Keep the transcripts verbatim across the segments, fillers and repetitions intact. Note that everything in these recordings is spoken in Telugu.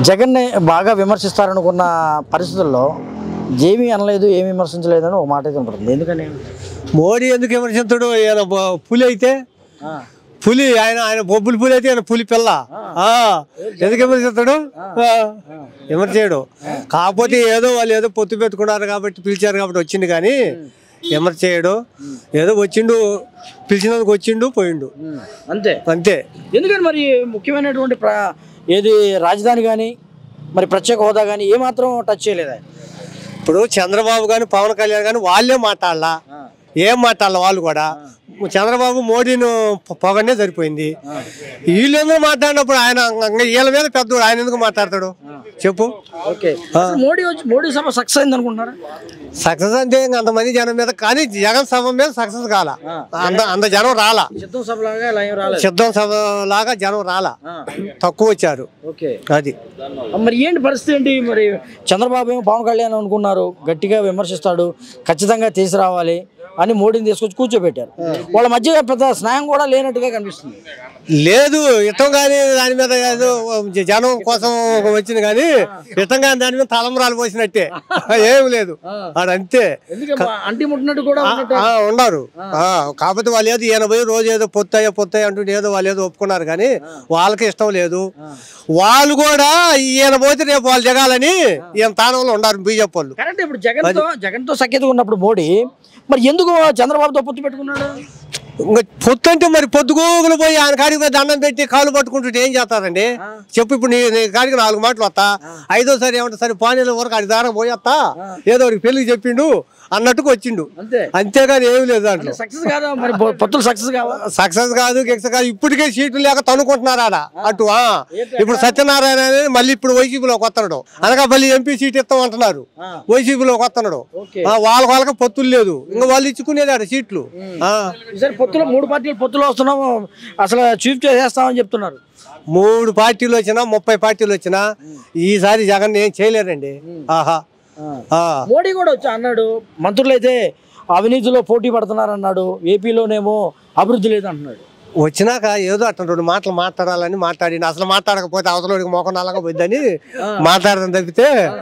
జగన్ని బాగా విమర్శిస్తారనుకున్న పరిస్థితుల్లో ఏమీ అనలేదు, ఏమి విమర్శించలేదని ఒక మాట అయితే ఉంటుంది. ఎందుకని మోడీ ఎందుకు విమర్శించడు? ఆయన పులి అయితే పులి, ఆయన ఆయన బొబ్బులు పులి అయితే ఆయన పులి పిల్ల. ఎందుకు విమర్శిస్తాడు? విమర్శించడు. కాకపోతే ఏదో వాళ్ళు ఏదో పొత్తు పెట్టుకున్నారు కాబట్టి పిలిచారు కాబట్టి వచ్చింది, కానీ విమర్శ చేయడు. ఏదో వచ్చిండు, పిలిచినందుకు వచ్చిండు, పోయిండు, అంతే అంతే. ఎందుకని మరి ముఖ్యమైనటువంటి ఏది రాజధాని కానీ మరి ప్రత్యేక హోదా కానీ ఏమాత్రం టచ్ చేయలేదా? ఇప్పుడు చంద్రబాబు కానీ పవన్ కళ్యాణ్ కానీ వాళ్ళే మాట్లాడాలా, ఏం మాట్లాడాలి వాళ్ళు కూడా. చంద్రబాబు మోడీని పొగనే సరిపోయింది. వీళ్ళు ఎందుకు మాట్లాడినప్పుడు ఆయన వీళ్ళ మీద పెద్దోడు, ఆయన ఎందుకు మాట్లాడతాడు చెప్పు? ఓకే, మోడీ వచ్చి మోడీ సభ సక్సెస్ అయింది అనుకుంటున్నారా? సక్సెస్ అంటే ఇంకా అంతమంది జనం మీద, కానీ జగన్ సభ మీద సక్సెస్ కాల. అంత అంత జనం రాలా, సిద్ధం సభ లాగా సిద్ధం సభ లాగా జనం రాలా, తక్కువ వచ్చారు. ఓకే, అది మరి ఏంటి పరిస్థితి ఏంటి? మరి చంద్రబాబు ఏమో పవన్ కళ్యాణ్ అనుకున్నారు, గట్టిగా విమర్శిస్తాడు, ఖచ్చితంగా తీసుకురావాలి అని మోడీని తీసుకొచ్చి కూర్చోబెట్టారు. వాళ్ళ మధ్య పెద్ద స్నేహం కూడా లేనట్టుగా కనిపిస్తుంది. లేదు, ఇష్టం కానీ దాని మీద జనం కోసం వచ్చింది, కానీ ఇష్టం కానీ దాని మీద తలంబరాలు పోసినట్టే ఏమి లేదు. అదంతే, అంటి ముట్టినట్టు కూడా ఉన్నారు. కాకపోతే వాళ్ళు ఏదో ఈయన పోయి రోజు ఏదో పొత్తాయో పొత్తాయి అంటుంటే ఏదో వాళ్ళు ఏదో ఒప్పుకున్నారు, కానీ వాళ్ళకి ఇష్టం లేదు. వాళ్ళు కూడా ఈయన పోతే రేపు వాళ్ళు జగాలని ఈయన స్థానంలో ఉన్నారు బీజేపీ వాళ్ళు. కరెక్ట్. ఇప్పుడు జగన్ తో జగన్ తో సఖ్యతగా ఉన్నప్పుడు మోడీ మరి ఎందుకు చంద్రబాబుతో పొత్తు పెట్టుకున్నాడు? ఇంకా పొత్తు అంటే మరి పొద్దుగోగులు పోయి ఆయన కాడికి పోయి దండం పెట్టి కాలు పట్టుకుంటుంటే ఏం చేస్తారండి చెప్పు? ఇప్పుడు నీ నీ కాడికి నాలుగు మాటలు వస్తా, ఐదోసారి ఏమంటా సరే పానీల వరకు అది దారం పోయి వస్తా, ఏదో ఒకటి పెళ్లికి చెప్పిండు అన్నట్టుకు వచ్చిండు, అంతేగాని ఏమి లేదు దాంట్లో. సక్సెస్ కాదు, గిక్సెస్ కాదు. ఇప్పటికే సీట్లు లేక తనుకుంటున్నారు ఆడ అటు. ఇప్పుడు సత్యనారాయణ అనేది మళ్ళీ ఇప్పుడు వైసీపీలోకి వస్తున్నాడు, అనకాపల్లి ఎంపీ సీట్ ఇస్తాం అంటున్నారు, వైసీపీలోకి వస్తున్నాడు. వాళ్ళ వాళ్ళకి పొత్తులు లేదు, ఇంకా వాళ్ళు ఇచ్చుకునేది ఆడ సీట్లు. పొత్తులో మూడు పార్టీలు పొత్తులో వస్తున్నాము, అసలు చీఫ్ చేసేస్తామని చెప్తున్నారు. మూడు పార్టీలు వచ్చినా ముప్పై పార్టీలు వచ్చినా ఈసారి జగన్ ఏం చేయలేరండి. ఆహా, మోడీ కూడా వచ్చి అన్నాడు, మంత్రులు అయితే అవినీతిలో పోటీ పడుతున్నారు అన్నాడు, ఏపీలోనేమో అభివృద్ధి లేదు అంటున్నాడు. వచ్చినాక ఏదో అట్లా రెండు మాటలు మాట్లాడాలని మాట్లాడి, అసలు మాట్లాడకపోతే అవతలకి మొఖం నల్లగా పోద్దని మాట్లాడడం తప్పితే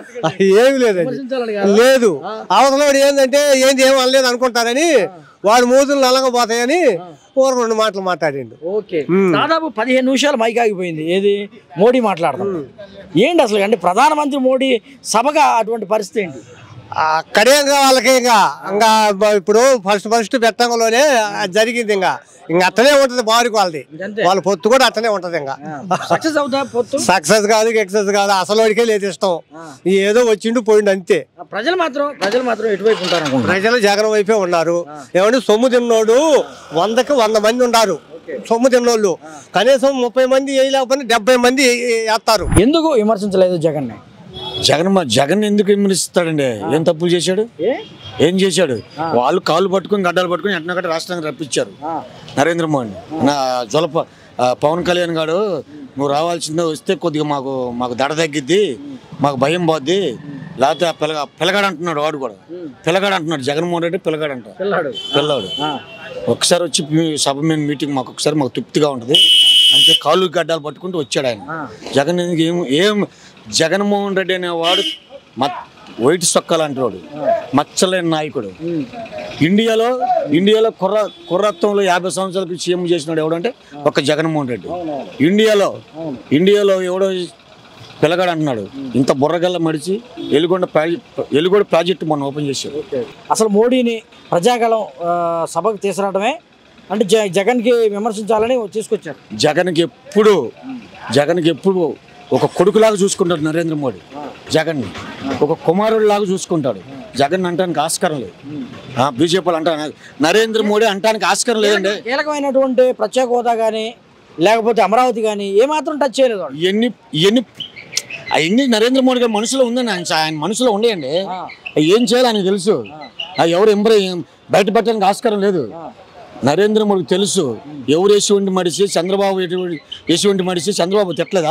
ఏమి లేదండి. లేదు, అవతలవాడు ఏంటంటే ఏంది ఏం అనలేదు అనుకుంటారని వాడు మూతులు నల్లగా పోతాయని ఓ రెండు మాటలు మాట్లాడిండు. ఓకే, దాదాపు పదిహేను నిమిషాలు మైక్ ఆగిపోయింది. ఏది మోడీ మాట్లాడతాం ఏంటి అసలు? అంటే ప్రధానమంత్రి మోడీ సభగా అటువంటి పరిస్థితి ఏంటి? అక్కడే ఇంకా వాళ్ళకి ఇంకా ఇంకా ఇప్పుడు ఫస్ట్ ఫస్ట్ పెట్టంలోనే జరిగింది. ఇంకా ఇంకా అట్లనే ఉంటది బారికి వాళ్ళది, వాళ్ళ పొత్తు కూడా అట్లనే ఉంటది. ఇంకా సక్సెస్ అవుతా పొత్తు? సక్సెస్ కాదు, ఎక్సెస్ కాదు, అసలు వాడికే లేదు ఇష్టం, ఏదో వచ్చిండు పోయిండు అంతే. ప్రజలు మాత్రం ప్రజలు మాత్రం ఎటువైపు ఉంటారు? ప్రజలు జగన్ వైపే ఉన్నారు. ఏమంటే సొమ్ము తిన్నోడు వందకి వంద మంది ఉన్నారు, సొమ్ము తిన్నోళ్ళు కనీసం ముప్పై మంది వేయలేకపోతే డెబ్బై మంది వేస్తారు. ఎందుకు విమర్శించలేదు జగన్? జగన్ జగన్ ఎందుకు విమర్శిస్తాడండి? ఏం తప్పులు చేశాడు? ఏం చేశాడు? వాళ్ళు కాళ్ళు పట్టుకుని గడ్డలు పట్టుకుని ఎట్నగట్ట రాష్ట్రానికి రప్పించారు నరేంద్ర మోడీ. నా జొలప పవన్ కళ్యాణ్ గారు నువ్వు రావాల్సిందే, వస్తే కొద్దిగా మాకు మాకు దడ తగ్గిద్ది, మాకు భయం పోద్ది, లేకపోతే పిల్లగా పిల్లగాడు అంటున్నాడు. వాడు కూడా పిల్లగాడు అంటున్నాడు, జగన్మోహన్ రెడ్డి పిల్లగాడు అంట. పిల్లాడు ఒకసారి వచ్చి సభ మీద మీటింగ్ మాకు ఒకసారి మాకు తృప్తిగా ఉంటుంది అంటే కాళ్ళు గడ్డలు పట్టుకుంటూ వచ్చాడు ఆయన. జగన్ ఏం ఏం జగన్మోహన్ రెడ్డి అనేవాడు మత్ వైట్ సొక్కాలంటే వాడు, మచ్చలేని నాయకుడు. ఇండియాలో ఇండియాలో కుర్ర కుర్రత్వంలో యాభై సంవత్సరాలకి సీఎం చేసినాడు ఎవడంటే ఒక జగన్మోహన్ రెడ్డి. ఇండియాలో ఇండియాలో ఎవడో పిల్లగాడు అంటున్నాడు. ఇంత బుర్రగల్ల మడిచి ఎలుగొండ ఎలుగొండ ప్రాజెక్టు మొన్న ఓపెన్ చేశాడు. అసలు మోడీని ప్రజాగళం సభకు తీసుకురావడమే అంటే జగన్కి విమర్శించాలని తీసుకొచ్చారు. జగన్కి ఎప్పుడు జగన్కి ఎప్పుడు ఒక కొడుకులాగా చూసుకుంటాడు నరేంద్ర మోడీ. జగన్ని ఒక కుమారుడు లాగా చూసుకుంటాడు. జగన్ అంటానికి ఆస్కారం లేదు. బీజేపీ అంటా నరేంద్ర మోడీ అంటానికి ఆస్కారం లేదండి. కీలకమైనటువంటి ప్రత్యేక హోదా కానీ లేకపోతే అమరావతి కానీ ఏమాత్రం టచ్ చేయలేదు. ఇవన్నీ ఇవన్నీ అవన్నీ నరేంద్ర మోడీ గారి మనసులో ఉందండి. ఆయన ఆయన మనసులో ఉండేయండి. ఏం చేయాలి ఆయనకు తెలుసు. ఎవరు ఎంబరే బయట పెట్టడానికి ఆస్కారం లేదు. నరేంద్ర మోడీకి తెలుసు ఎవరు ఎటువంటి మడిసి చంద్రబాబు ఎటువంటి ఎటువంటి మడిసి చంద్రబాబు తిట్టలేదా?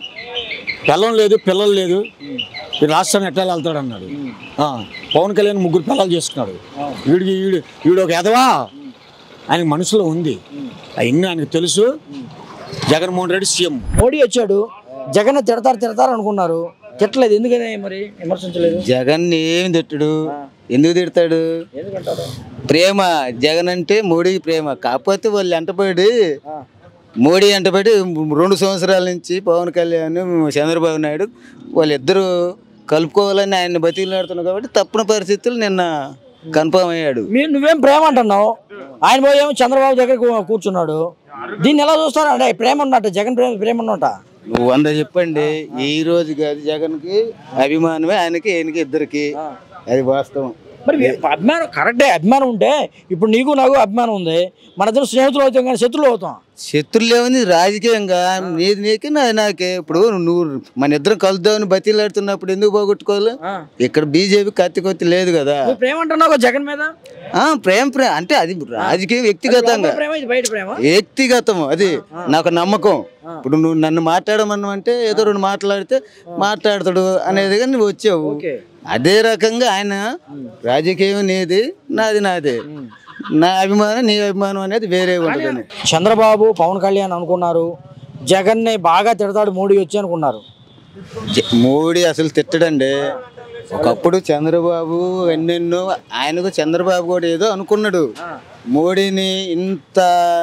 పిల్లలు లేదు, పిల్లలు లేదు, ఈ రాష్ట్రాన్ని ఎట్లా వెళ్తాడు అన్నాడు. పవన్ కళ్యాణ్ ముగ్గురు పిల్లలు చేసుకున్నాడు. వీడికి వీడు వీడు ఒక ఎదవా ఆయనకు మనసులో ఉంది. అవన్నీ ఆయనకు తెలుసు. జగన్మోహన్ రెడ్డి సీఎం. మోడీ వచ్చాడు, జగన్ తిడతారు తిడతారు అనుకున్నారు, తిట్టలేదు. ఎందుకని మరి విమర్శించలేదు? జగన్ ఏమి తిట్టడు, ఎందుకు తిడతాడు? ప్రేమ, జగన్ అంటే మోడీ ప్రేమ. కాకపోతే వాళ్ళు ఎంటపడి మోడీ ఎంటపడి రెండు సంవత్సరాల నుంచి పవన్ కళ్యాణ్ చంద్రబాబు నాయుడు వాళ్ళిద్దరూ కలుపుకోవాలని ఆయన బతిలాడుతున్నారు కాబట్టి తప్పని పరిస్థితులు నిన్న కన్ఫర్మ్ అయ్యాడు. మీరు నువ్వేం ప్రేమ అంటున్నావు, ఆయన పోయేమో చంద్రబాబు దగ్గర కూ- కూర్చున్నాడు. దీన్ని ఎలా చూస్తారు? అంటే ప్రేమ ఉన్నట్ట, జగన్ ప్రేమ ప్రేమ ఉన్నట్ట. నువ్వు వంద చెప్పండి, ఈ రోజు కాదు జగన్కి అభిమానమే, ఆయనకి ఈయనకి ఇద్దరికి, అది వాస్తవం. మరి అభిమానం కరెక్టే, అభిమానం ఉంటే ఇప్పుడు నీకు నాకు అభిమానం ఉంది, మన ఇద్దరు స్నేహితులు అవుతాం కానీ శత్రువులు అవుతాం. శత్రులు ఏముంది రాజకీయంగా, నీది నీకే నాది నాకే. ఇప్పుడు నువ్వు మన ఇద్దరం కలుద్దామని బతిలాడుతున్నప్పుడు ఎందుకు పోగొట్టుకోవాలి? ఇక్కడ బీజేపీ కత్తి కొత్తి లేదు కదా. నువ్వు ప్రేమ అంటున్నావు జగన్ మీద. ఆ ప్రేమ ప్రేమ అంటే అది రాజకీయం, వ్యక్తిగతంగా ప్రేమ ఇది బయట ప్రేమ. వ్యక్తిగతం, అది నాకు నమ్మకం. ఇప్పుడు నువ్వు నన్ను మాట్లాడమన్నావు అంటే ఏదో రెండు మాట్లాడితే మాట్లాడతాడు అనేది కానీ నువ్వు వచ్చావు. అదే రకంగా ఆయన రాజకీయం నీది, నాది నాదే, నా అభిమానం నీ అభిమానం అనేది వేరే ఉంటుంది. చంద్రబాబు పవన్ కళ్యాణ్ అనుకున్నారు, జగన్ ని బాగా తిడతాడు మోడీ వచ్చి అనుకున్నారు. జ- మోడీ అసలు తిట్టడండి. ఒకప్పుడు చంద్రబాబు ఎన్నెన్నో, ఆయనకు చంద్రబాబు కూడా ఏదో అనుకున్నాడు, మోడీని ఇంత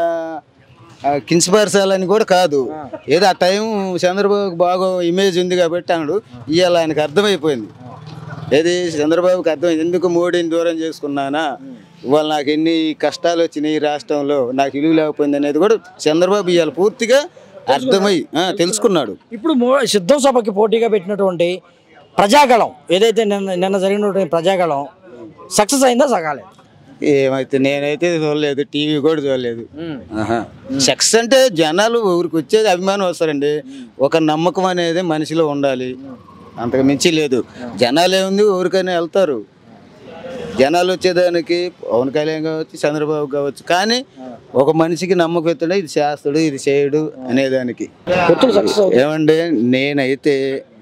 ఆ, కించపరచాలని కూడా కాదు. ఏదో ఆ టైం చంద్రబాబుకి బాగా ఇమేజ్ ఉంది కాబట్టి అన్నాడు. ఇవాళ ఆయనకు అర్థమైపోయింది, ఏది చంద్రబాబుకి అర్థమైంది, ఎందుకు మోడీని దూరం చేసుకున్నానా, ఇవాళ నాకు ఎన్ని కష్టాలు వచ్చినాయి ఈ రాష్ట్రంలో, నాకు ఇలువ లేకపోయింది అనేది కూడా చంద్రబాబు ఇవాళ పూర్తిగా అర్థమై ఆ, తెలుసుకున్నాడు. ఇప్పుడు మో- సిద్ధం సభకి పోటీగా పెట్టినటువంటి ప్రజాగళం ఏదైతే నిన్న నిన్న జరిగినటువంటి ప్రజాగళం సక్సెస్ అయిందా సగాలే? ఏమైతే నేనైతే చూడలేదు, టీవీ కూడా చూడలేదు. సెక్స్ అంటే జనాలు ఊరికి వచ్చేది అభిమానం వస్తారండి, ఒక నమ్మకం అనేది మనిషిలో ఉండాలి, అంతకు మించి లేదు. జనాలు ఏముంది ఊరికైనా వెళ్తారు, జనాలు వచ్చేదానికి పవన్ కళ్యాణ్ కావచ్చు చంద్రబాబు కావచ్చు, కానీ ఒక మనిషికి నమ్మకం ఎత్తాడు, ఇది చేస్తాడు ఇది చేయడు అనేదానికి. ఏమండి నేనైతే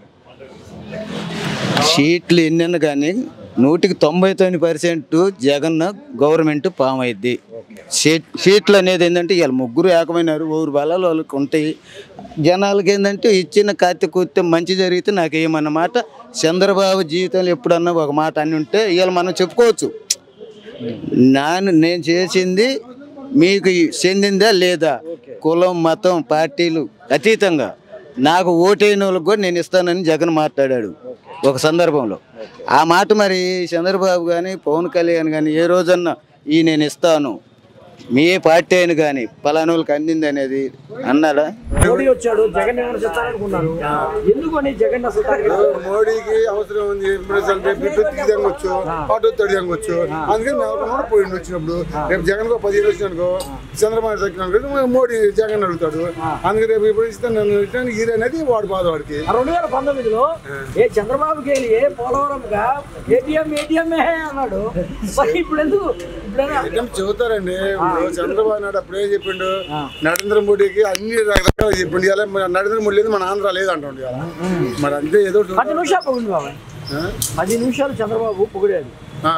సీట్లు ఎన్నెన్న కానీ నూటికి తొంభై తొమ్మిది పర్సెంట్ జగన్ గవర్నమెంట్ పామ్ అయింది. సీట్ సీట్లు అనేది ఏంటంటే ఇవాళ ముగ్గురు ఏకమైనారు, ఊరు బలాలు వాళ్ళకి ఉంటాయి. జనాలకి ఏంటంటే ఇచ్చిన కత్తి కూర్తే మంచి జరిగితే నాకు ఏమన్నమాట. చంద్రబాబు జీవితంలో ఎప్పుడన్నా ఒక మాట అని ఉంటే ఇవాళ మనం చెప్పుకోవచ్చు, నాను నేను చేసింది మీకు చెందిందా లేదా, కులం మతం పార్టీలు అతీతంగా నాకు ఓటైన వాళ్ళకి కూడా నేను ఇస్తానని జగన్ మాట్లాడాడు ఒక సందర్భంలో. ఆ మాట మరి చంద్రబాబు కానీ పవన్ కళ్యాణ్ కానీ ఏ రోజన్నా ఈ నేను ఇస్తాను మీ పార్టీ అయిన కానీ పలానా వాళ్ళకి అందింది అనేది అన్నాడా? మోడీ వచ్చాడు, జగన్ విమర్శిస్తారనుకున్నారు, ఎందుకని జగన్ అసలు మోడీకి అవసరం ఉంది అంటే బిడ్డ తీయవచ్చు, ఆటో తడియవచ్చు, అందుకని మేము పోయింది వచ్చినప్పుడు. రేపు జగన్ కో పదిహేను వచ్చినానుకో, చంద్రబాబు తగ్గినాడు, మోడీ జగన్ అడుగుతాడు. అందుకే రేపు ఇప్పుడు ఇస్తే నన్ను ఇస్తాను ఈర అనేది వాడు బాధ వాడికి. రెండు వేల పంతొమ్మిదిలో ఏ చంద్రబాబుకి వెళ్ళి ఏ పోలవరంగా ఏటీఎం ఏటీఎం అన్నాడు, మరి ఇప్పుడు ఎందుకు ఇప్పుడు చెబుతారండి. చంద్రబాబు నాయుడు అప్పుడే చెప్పిండు, నరేంద్ర మోడీకి అన్ని రకరకాల చెప్పిండు. ఇలా నరేంద్ర మోడీ లేదు, మన ఆంధ్ర లేదు అంటుండే కదా. మరి అంతే ఏదో పది నిమిషాలు పొగిడి బాబా, పది నిమిషాలు చంద్రబాబు పొగిడాడు.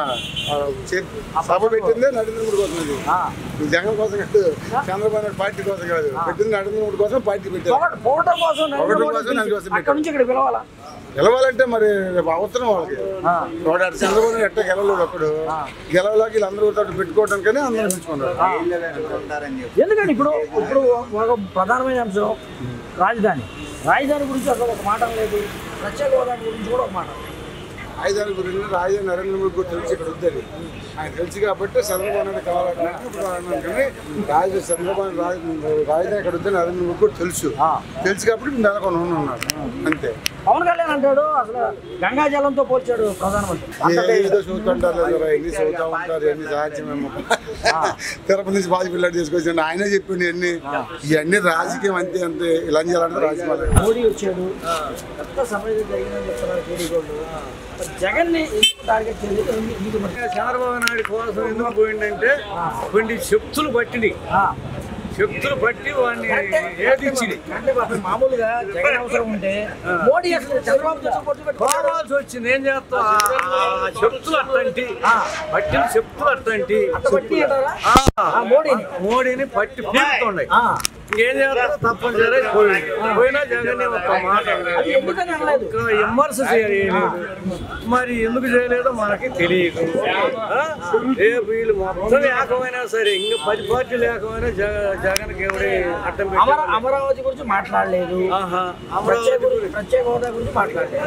సభ పెట్టిందే నరేంద్ర మోడీ కోసం, అది జగన్ కోసం కాదు, చంద్రబాబు నాయుడు పార్టీ కోసం కాదు, పెట్టింది నరేంద్ర మోడీ కోసం పార్టీ పెట్టారు. పోవటం కోసం అక్కడ నుంచి ఇక్కడ పిలవాలా? గెలవాలంటే మరి రేపు అవసరం వాళ్ళకి. వాడు అటు చంద్రబాబు నాయుడు ఎట్ట గెలవలేడు, అప్పుడు గెలవలేక వీళ్ళందరూ తోటి పెట్టుకోవడానికనే అందరూ పెంచుకున్నారు. ఎందుకంటే ఇప్పుడు ఇప్పుడు ఒక ప్రధానమైన అంశం రాజధాని, రాజధాని గురించి అసలు ఒక మాట లేదు, ప్రత్యేక హోదా గురించి కూడా ఒక మాట. రాజధాని గురించి రాజధాని నరేంద్ర మోడీ కూడా తెలిసి ఇక్కడ వద్దని ఆయన తెలుసు కాబట్టి చంద్రబాబు నాయుడు కావాలంటే ఇప్పుడు కానీ రాజ చంద్రబాబు రాజధాని ఇక్కడ వద్దని నరేంద్ర మోడీ కూడా తెలుసు తెలుసు కాబట్టి నెలకొని ఉన్నారు అంతే. పవన్ కళ్యాణ్ అంటాడు అసలు గంగా జలంతో పోల్చాడు ప్రధానమంత్రి. ఏదో చూస్తుంటారు, ఎన్ని చదువుతా ఉంటారు, ఎన్ని సాధ్యమేమో. తిరుపతి నుంచి బాధ పిల్లలు తీసుకొచ్చాడు, ఆయనే చెప్పిండు ఇవన్నీ. ఇవన్నీ రాజకీయం అంతే అంతే, ఇలా చేయాలంటే రాజకీయాలు. మోడీ వచ్చాడు, కొత్త సమయం జరిగిందని చెప్తున్నారు మోడీ కూడా. జగన్ ని టార్గెట్ చేసి చంద్రబాబు నాయుడు కోసం ఎందుకు పోయిందంటే కొన్ని శక్తులు పట్టింది, శక్తులు పట్టి వాడిని ఏదించింది. అంటే మామూలుగా జగన్ అవసరం ఉంటే మోడీ అసలు చంద్రబాబు పోవాల్సి వచ్చింది. ఏం చేస్తాం, శక్తులు అట్లాంటి పట్టిన శక్తులు అట్లాంటి మోడీని మోడీని పట్టి పీడుతున్నాయి. ఇంకేం చేస్తారు తప్పనిసరి పోయింది పోయినా జగన్ ఒక మాట ఒక విమర్శ చేయలేదు మరి ఎందుకు చేయలేదో మనకి తెలియదు రేపు వీళ్ళు మొత్తం ఏకమైనా సరే ఇంకా పది పార్టీలు ఏకమైనా జగన్కి ఎవడే అడ్డం అమరావతి గురించి మాట్లాడలేదు, అమరావతి ప్రత్యేక హోదా గురించి మాట్లాడలేదు.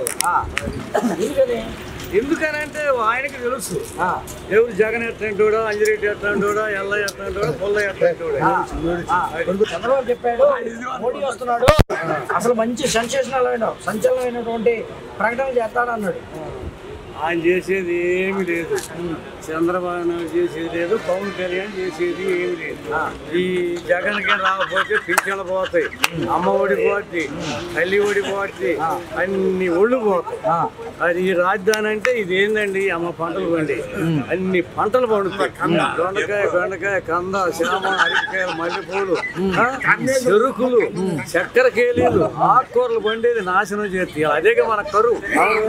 ఎందుకనంటే ఆయనకి తెలుసు ఎవరు జగన్ ఎట్లాంటోడో, అంజిరెడ్డి ఎట్లాంటోడో, ఎల్ల ఎట్లాంటోడో, పుల్ల ఎట్లాంటోడో. చంద్రబాబు చెప్పాడు మోడీ వస్తున్నాడు, అసలు మంచి సెన్సేషనల్ అయిన సంచలనమైనటువంటి ప్రకటన చేస్తాడన్నాడు. ఆయన చేసేది ఏమి లేదు, చంద్రబాబు నాయుడు చేసేది లేదు, పవన్ కళ్యాణ్ చేసేది ఏమి లేదు. ఈ జగన్కి రాకపోతే పింఛన్లు పోతాయి, అమ్మ ఒడి పోతాయి, తల్లి ఒడి పోతాయి, అన్ని ఒళ్ళు పోతాయి. అది ఈ రాజధాని అంటే ఇది ఏందండి, అమ్మ పంటలు పండి అన్ని పంటలు పండుతాయి. దొండకాయ, బెండకాయ, కంద, శ్యామ, అరటికాయలు, మల్లెపూలు, చెరుకులు, చక్కెర కేలీలు, ఆకుకూరలు పండేది నాశనం చేస్తాయి. అదేగా మన కరువు.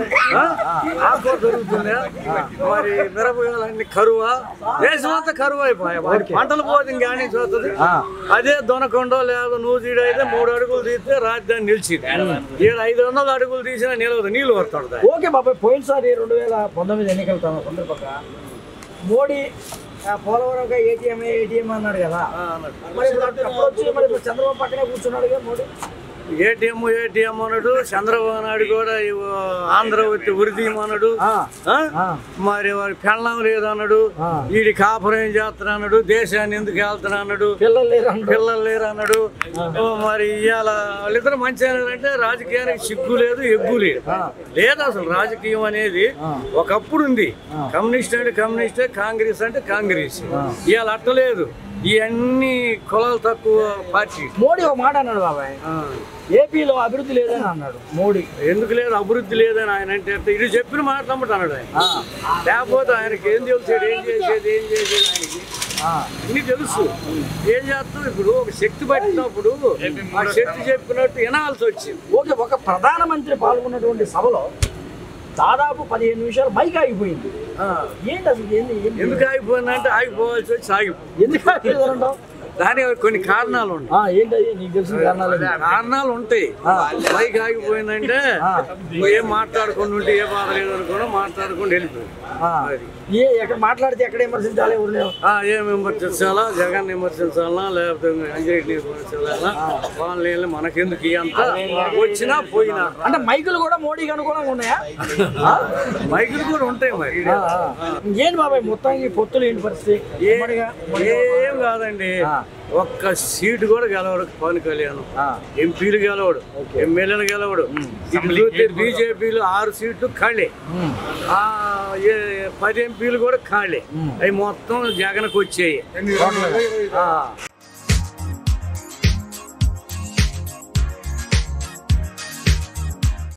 ఆకుకూర దొరుకుతుందా మరి, మిరపకాయలన్నీ కరువా, దేశం అంతా కరువు అయిపోయాయి. పంటలు పోతే ఇంకేమీ చూస్తుంది. అదే దొనకొండో లేదా నూజిడో అయితే మూడు అడుగులు తీస్తే రాజధాని నిలిచింది. ఏడు ఐదు వందల అడుగులు తీసినా నిలవదు, నీళ్ళు వస్తాడు. ఓకే బాబాయ్, పోయినసారి రెండు వేల పంతొమ్మిది ఎన్నికల సందర్భంగా మోడీ పోలవరం ఏటీఎం ఏటీఎం అన్నాడు కదా, మరి ఇప్పుడు వచ్చి మరి ఇప్పుడు చంద్రబాబు పక్కనే కూర్చున్నాడు మోడీ. ఏటీఎం ఏటీఎం అన్నాడు, చంద్రబాబు నాయుడు కూడా ఆంధ్ర వచ్చి ఉరిదీయమన్నాడు, మరి వారి పెళ్ళం లేదన్నాడు, వీడి కాపురం చేస్తున్నా అన్నాడు, దేశాన్ని ఎందుకు వెళ్తున్నా అన్నాడు, పిల్లలు లేరు పిల్లలు లేరు అన్నాడు. మరి ఇవాళ వాళ్ళిద్దరు మంచి అంటే రాజకీయానికి సిగ్గు లేదు, ఎగ్గు లేదు. లేదు అసలు రాజకీయం అనేది ఒకప్పుడు ఉంది. కమ్యూనిస్ట్ అంటే కమ్యూనిస్టే, కాంగ్రెస్ అంటే కాంగ్రెస్. ఇవాళ అట్టలేదు, ఇవన్నీ కులాలు తక్కువ పార్టీ. మోడీ ఒక మాట అన్నాడు బాబాయ్, ఏపీలో అభివృద్ధి లేదని అన్నాడు మోడీ. ఎందుకు లేదు, అభివృద్ధి లేదని ఆయన అంటే ఇది చెప్పిన మాట నమ్మట అన్నాడు ఆయన. లేకపోతే ఆయనకి ఏం తెలిసాడు, ఏం చేసేది ఏం చేసేది ఆయనకి అన్ని తెలుసు. ఏం చేస్తాం ఇప్పుడు, ఒక శక్తి పట్టినప్పుడు ఆ శక్తి చెప్పినట్టు వినాల్సి వచ్చింది. ఓకే, ఒక ప్రధానమంత్రి పాల్గొన్నటువంటి సభలో దాదాపు పదిహేను నిమిషాలు మైక్ ఆగిపోయింది. ఏంటి అసలు ఏంది, ఎందుకు ఆగిపోయిందంటే ఆగిపోవాల్సి వచ్చి ఆగిపోయింది. ఎందుకు ఆగిపోయిందంటావు? దాని కొన్ని కారణాలు ఉంటాయి. ఏంటి నీకు తెలిసిన కారణాలు? కారణాలు ఉంటాయి. మైక్ ఆగిపోయిందంటే ఏం మాట్లాడుకుని ఉంటే ఏ బాధ లేదు అనుకున్నా మాట్లాడుకుని వెళ్ళిపోయింది. ఏ ఎక్కడ మాట్లాడితే ఎక్కడ విమర్శించాలి, ఏం విమర్శించాలా, జగన్ విమర్శించాలా లేకపోతే అంజిరెడ్డి విమర్శించాలా, వాళ్ళని మనకెందుకు అంతా వచ్చినా పోయినా. అంటే మైకులు కూడా మోడీకి అనుకూలంగా ఉన్నాయా? మైకులు కూడా ఉంటాయి. మరి ఏంటి బాబాయ్ మొత్తానికి పొత్తులు ఏంటి పరిస్థితి? ఏం కాదండి, ఒక్క సీటు కూడా గెలవడు పవన్ కళ్యాణ్. ఎంపీలు గెలవడు, ఎమ్మెల్యేలు గెలవడు. బీజేపీలు ఆరు సీట్లు ఖాళీ, పది ఎంపీలు కూడా ఖాళీ. అవి మొత్తం జగన్కి వచ్చాయి.